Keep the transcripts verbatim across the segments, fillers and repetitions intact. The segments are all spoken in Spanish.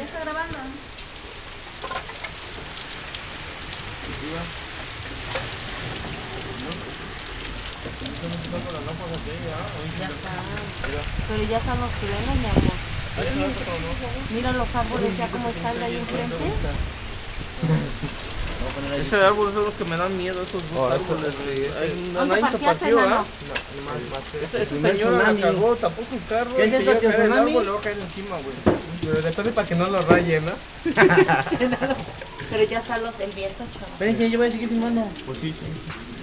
¿Ya está grabando? Ya está. Pero ya están los frenos, mi amor. Mira los árboles ya como están de ahí enfrente. Ese árbol son los que me dan miedo, esos dos árboles. ¿Dónde parqueaste, enano? Esa señora la cagó, tapó su carro y se iba a caer el árbol, le va a caer encima, güey. Pero depende para que no lo rayen, ¿no? Pero ya están los del viento, chaval. Espérense, yo voy a seguir filmando. Pues sí, sí.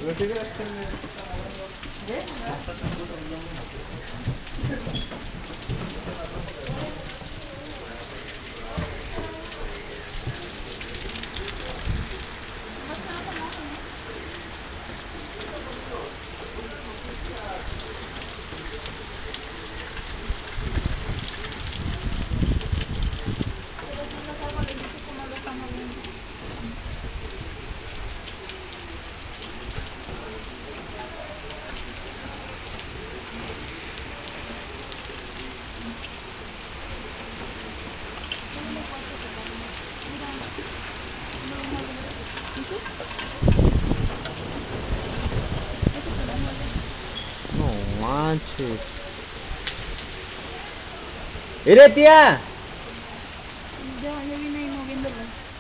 No manches. ¡Mire, tía! Ya, ya vine ahí moviéndolo.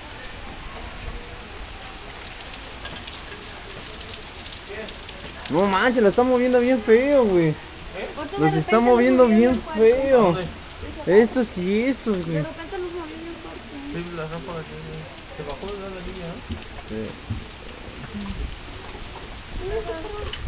No manches, lo está moviendo bien feo, güey. Los está moviendo bien feo. Estos y estos, De güey. repente los moví bien fuerte. Sí, la ráfaga que se bajó de la línea, ¿no? Sí. Sí,